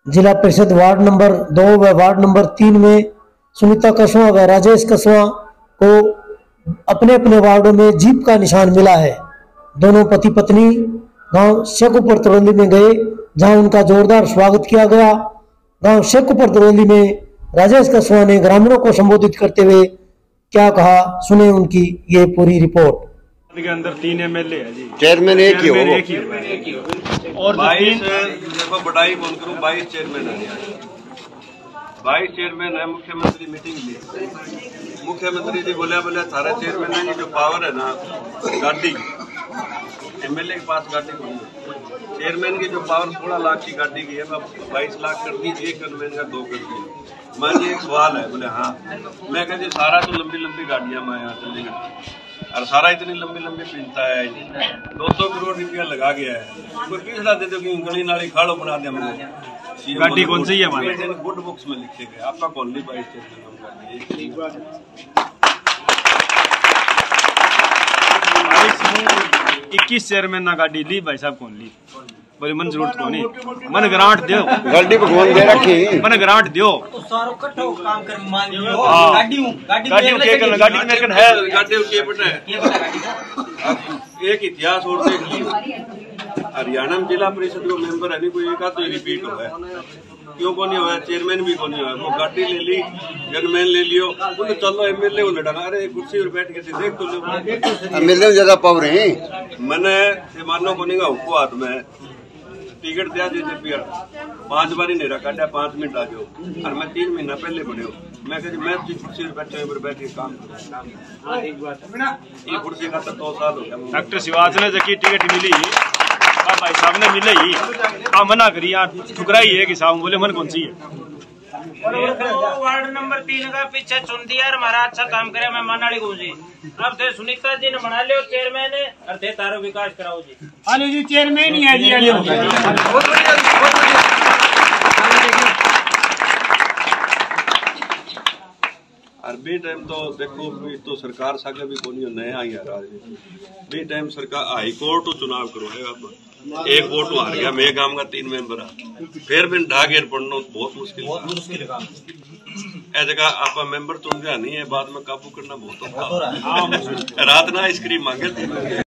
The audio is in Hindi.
जिला परिषद वार्ड नंबर 2 व वार्ड नंबर 3 में सुनीता कसवा व राजेश कसवा को अपने अपने वार्डों में जीप का निशान मिला है। दोनों पति पत्नी गांव शेखुपुर तरौली में गए, जहां उनका जोरदार स्वागत किया गया। गांव शेखुपुर तरौली में राजेश कसवा ने ग्रामीणों को संबोधित करते हुए क्या कहा, सुने उनकी ये पूरी रिपोर्ट। के अंदर 3 एमएलए है जी, चेयरमैन एक ही हो और 22 देखो बटाई बोल करूँ 22 चेयरमैन है, 22 चेयरमैन है। मुख्यमंत्री मीटिंग ली, मुख्यमंत्री जी बोले सारा चेयरमैन है, ये जो पावर है ना गाड़ी एमएलए के पास गाड़ी को चेयरमैन की जो पावर 16 लाख की गाड़ी की है, 22 लाख कर दी, एक गनमैन का 2 कर दिया। मान एक सवाल है, बोले हाँ। मैं कहती सारा तो लंबी लंबी गाड़ियां मैं यहाँ चलेगा और सारा इतनी लंबी लंबी पीनता है, 200 करोड़ रुपया लगा गया है। कोई तीसरा दे दो कि गली नाली खाड़ो बना दे हमको। गाड़ी कौन सी है हमारे गुड बुक्स में लिखे गए, आपका कौन ली 22 21 चेयरमैन ना गाड़ी ली भाई साहब, कौन ली बोले मन जरूरत को नहीं, मन ग्रांट दो गाड़ी को कौन दे रखी, मन ग्रांट दो तो सारो कट्ठो काम कर मान लो। गाड़ी मेरे कन है, गाड़ी के बटे एक इतिहास और हरियाणा में जिला परिषद को मेंबर है नहीं कोई, एक तो रिपीट हो है, क्यों को नहीं हुआ, चेयरमैन भी को नहीं हुआ। वो गाड़ी ले ली, गनमैन ले लियो, बोले चलो एमएलए को लड़ा, अरे कुर्सी पर बैठ के देख तो लो एमएलए में ज्यादा पावर है। मैंने मानो को नहीं हुको हाथ में टिकट दिया जे 5 बार नहीं रखा, 5 मिनट आ जाओ, और मैं 3 महीना पहले बने हो। मैं कहती मैं कुर्सी पर बैठे पर बैठ के काम करूँ, ये कुर्सी का तो 2 साल हो गया। डॉक्टर शिवाज ने जबकि टिकट मिली भाई साहब ने मिले ही आप मना करी, यहाँ ठुकराई है कि साहब बोले मन कौन सी है। वार्ड नंबर 3 का पीछे चुन दिया और हमारा अच्छा काम करे, मैं मानाली जी। अब थे सुनीता जी ने बना लियो चेयरमैन है, और थे तारो विकास कराओ जी। अरे जी चेयरमैन ही है जी, और बी टाइम तो देखो भी तो सरकार सागे भी कोनी नए आई है राज बी टाइम सरकार हाई कोर्ट तो चुनाव करो है, अब एक वोट हार गया, मैं गांव का 3 मेंबर फिर भी ढागेर पढ़ना बहुत मुश्किल काम है। जगह आप मेंबर चुन गया नहीं है, बाद में काबू करना बहुत रात ना आइसक्रीम मांगे थे।